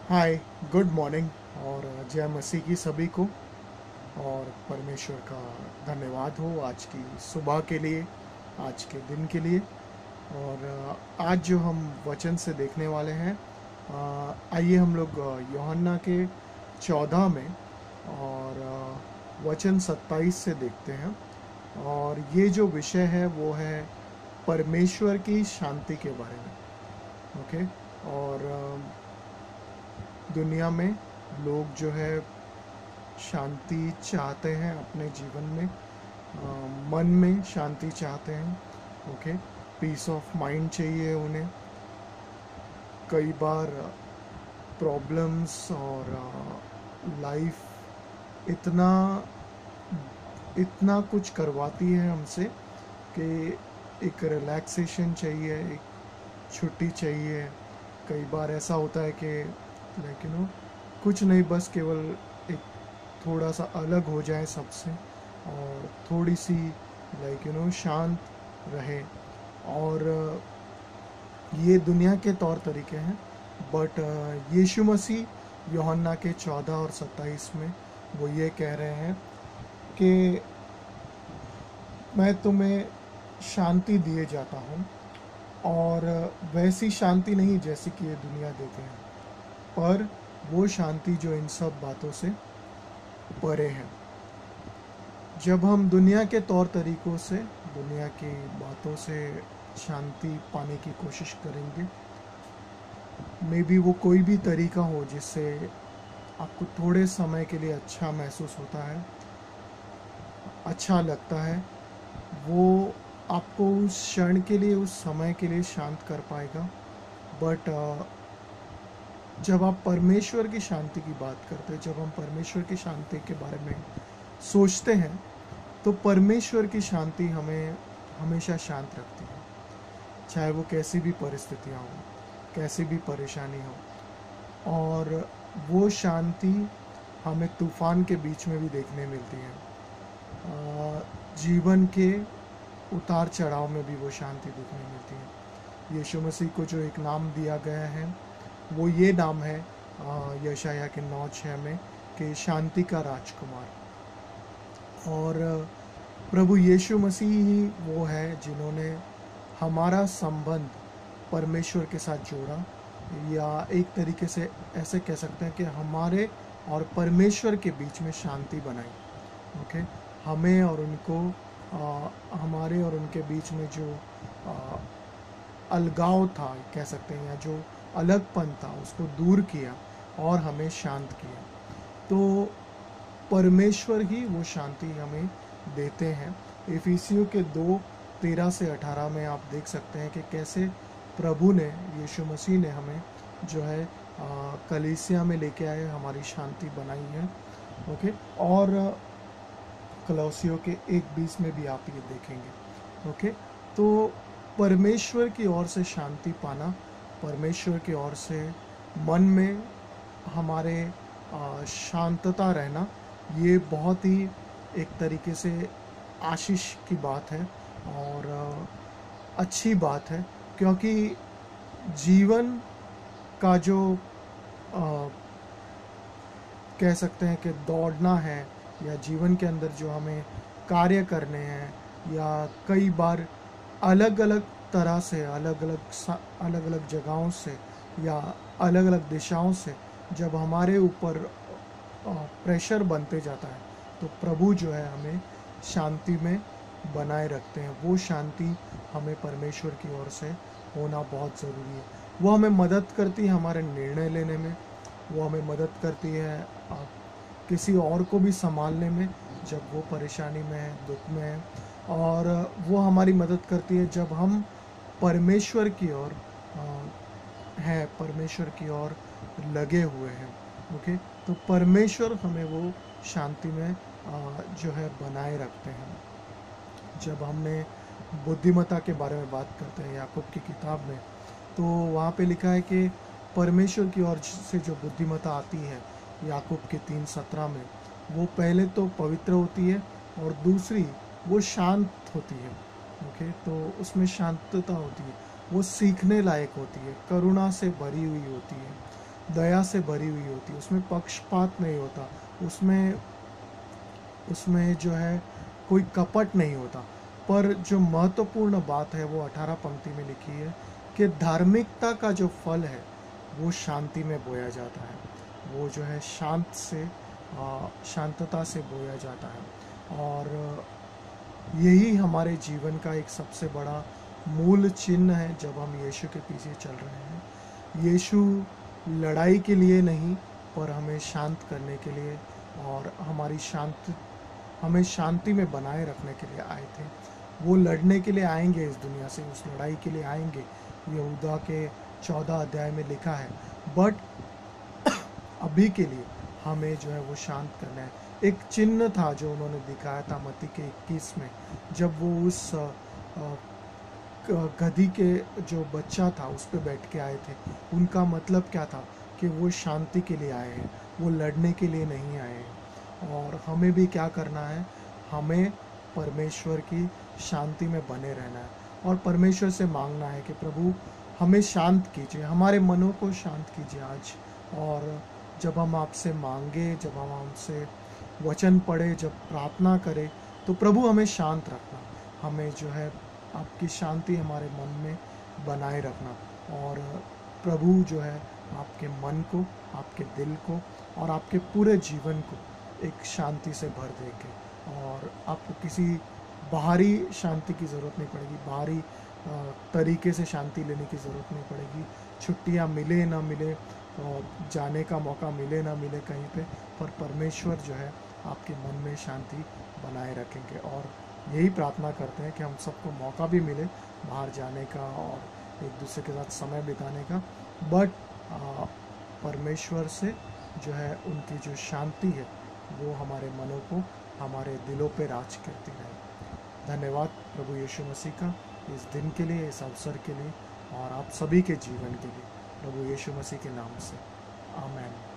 हाय, good morning और जय मसीह की सभी को। और परमेश्वर का धन्यवाद हो आज की सुबह के लिए, आज के दिन के लिए। और आज जो हम वचन से देखने वाले हैं, आइए हम लोग यूहन्ना के 14 में और वचन 27 से देखते हैं। और ये जो विषय है वो है परमेश्वर की शांति के बारे में। ओके। और दुनिया में लोग जो है शांति चाहते हैं अपने जीवन में, मन में शांति चाहते हैं। ओके। पीस ऑफ माइंड चाहिए उन्हें। कई बार प्रॉब्लम्स और लाइफ इतना इतना कुछ करवाती है हमसे कि एक रिलैक्सेशन चाहिए, एक छुट्टी चाहिए। कई बार ऐसा होता है कि कुछ नहीं, बस केवल एक थोड़ा सा अलग हो जाए सबसे और थोड़ी सी शांत रहे। और ये दुनिया के तौर तरीके हैं, बट यीशु मसीह यूहन्ना के 14 और 27 में वो ये कह रहे हैं कि मैं तुम्हें शांति दिए जाता हूँ, और वैसी शांति नहीं जैसी कि ये दुनिया देते हैं, पर वो शांति जो इन सब बातों से परे है। जब हम दुनिया के तौर तरीकों से, दुनिया की बातों से शांति पाने की कोशिश करेंगे, मे बी वो कोई भी तरीका हो जिससे आपको थोड़े समय के लिए अच्छा महसूस होता है, अच्छा लगता है, वो आपको उस क्षण के लिए, उस समय के लिए शांत कर पाएगा। बट जब आप परमेश्वर की शांति की बात करते हैं, जब हम परमेश्वर की शांति के बारे में सोचते हैं, तो परमेश्वर की शांति हमें हमेशा शांत रखती है, चाहे वो कैसी भी परिस्थितियाँ हो, कैसी भी परेशानी हो। और वो शांति हमें तूफान के बीच में भी देखने मिलती है। जीवन के उतार चढ़ाव में भी वो शांति देखने मिलती है। यीशु मसीह को जो एक नाम दिया गया है, वो ये नाम है यशाया के 9:6 में कि शांति का राजकुमार। और प्रभु यीशु मसीह ही वो है जिन्होंने हमारा संबंध परमेश्वर के साथ जोड़ा, या एक तरीके से ऐसे कह सकते हैं कि हमारे और परमेश्वर के बीच में शांति बनाई। ओके। हमें और उनको, हमारे और उनके बीच में जो अलगाव था कह सकते हैं, या जो अलगपन था, उसको दूर किया और हमें शांत किया। तो परमेश्वर ही वो शांति हमें देते हैं। इफिसियों के 2:13 से 18 में आप देख सकते हैं कि कैसे प्रभु ने, यीशु मसीह ने हमें जो है कलीसिया में लेके आए, हमारी शांति बनाई है। ओके। और कलौसियों के 1:20 में भी आप ये देखेंगे। ओके। तो परमेश्वर की ओर से शांति पाना, परमेश्वर की ओर से मन में हमारे शांतता रहना, ये बहुत ही एक तरीके से आशीष की बात है और अच्छी बात है। क्योंकि जीवन का जो कह सकते हैं कि दौड़ना है, या जीवन के अंदर जो हमें कार्य करने हैं, या कई बार अलग अलग तरह से, अलग अलग जगहों से, या अलग अलग दिशाओं से जब हमारे ऊपर प्रेशर बनते जाता है, तो प्रभु जो है हमें शांति में बनाए रखते हैं। वो शांति हमें परमेश्वर की ओर से होना बहुत ज़रूरी है। वो हमें मदद करती है हमारे निर्णय लेने में, वो हमें मदद करती है किसी और को भी संभालने में जब वो परेशानी में है, दुख में है। और वो हमारी मदद करती है जब हम परमेश्वर की ओर हैं, परमेश्वर की ओर लगे हुए हैं। ओके। तो परमेश्वर हमें वो शांति में जो है बनाए रखते हैं। जब हमने बुद्धिमत्ता के बारे में बात करते हैं याकूब की किताब में, तो वहाँ पे लिखा है कि परमेश्वर की ओर से जो बुद्धिमत्ता आती है, याकूब के 3:17 में, वो पहले तो पवित्र होती है और दूसरी वो शांत होती है। ओके। तो उसमें शांतता होती है, वो सीखने लायक होती है, करुणा से भरी हुई होती है। दया से भरी हुई होती है, उसमें पक्षपात नहीं होता, उसमें उसमें जो है कोई कपट नहीं होता। पर जो महत्वपूर्ण बात है वो 18 पंक्ति में लिखी है कि धार्मिकता का जो फल है वो शांति में बोया जाता है, वो जो है शांतता से बोया जाता है। और यही हमारे जीवन का एक सबसे बड़ा मूल चिन्ह है जब हम यीशु के पीछे चल रहे हैं। यीशु लड़ाई के लिए नहीं, पर हमें शांत करने के लिए और हमें शांति में बनाए रखने के लिए आए थे। वो लड़ने के लिए आएंगे इस दुनिया से, उस लड़ाई के लिए आएंगे, यहूदा के 14 अध्याय में लिखा है। बट अभी के लिए हमें जो है वो शांत करना है। एक चिन्ह था जो उन्होंने दिखाया था मत्ती के 21 में, जब वो उस गधी के जो बच्चा था उस पर बैठ के आए थे। उनका मतलब क्या था कि वो शांति के लिए आए हैं, वो लड़ने के लिए नहीं आए हैं। और हमें भी क्या करना है, हमें परमेश्वर की शांति में बने रहना है और परमेश्वर से मांगना है कि प्रभु हमें शांत कीजिए, हमारे मनों को शांत कीजिए आज। और जब हम आपसे मांगे, जब हम आपसे वचन पढ़े, जब प्रार्थना करें, तो प्रभु हमें शांत रखना, हमें जो है आपकी शांति हमारे मन में बनाए रखना। और प्रभु जो है आपके मन को, आपके दिल को और आपके पूरे जीवन को एक शांति से भर देंगे। और आपको किसी बाहरी शांति की ज़रूरत नहीं पड़ेगी, बाहरी तरीके से शांति लेने की ज़रूरत नहीं पड़ेगी। छुट्टियां मिले ना मिले और जाने का मौका मिले ना मिले कहीं पे, पर परमेश्वर जो है आपके मन में शांति बनाए रखेंगे। और यही प्रार्थना करते हैं कि हम सबको मौका भी मिले बाहर जाने का और एक दूसरे के साथ समय बिताने का, बट परमेश्वर से जो है उनकी जो शांति है वो हमारे मनों को, हमारे दिलों पे राज करती रहे। धन्यवाद प्रभु यीशु मसीह का इस दिन के लिए, इस अवसर के लिए और आप सभी के जीवन के लिए, प्रभु यीशु मसीह के नाम से, आमीन।